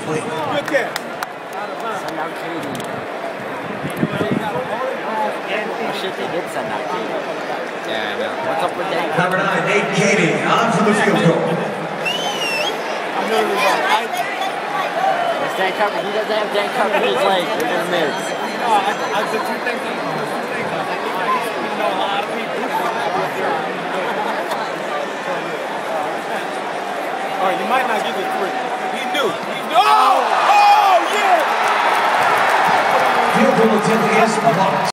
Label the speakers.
Speaker 1: incomplete.
Speaker 2: Good catch.
Speaker 3: Send out Kaeding. Oh shit, they did send out Kaeding.
Speaker 4: Yeah, I know.
Speaker 3: What's up with that?
Speaker 1: Number 9, Nate Kaeding, on for the field goal.
Speaker 3: If Dan covered, he doesn't have Dan covered his leg. They're gonna miss.
Speaker 2: The two things. A lot of people. All right, you might not get the 3. He knew. Oh, yeah!
Speaker 1: Field goal attempt is blocked.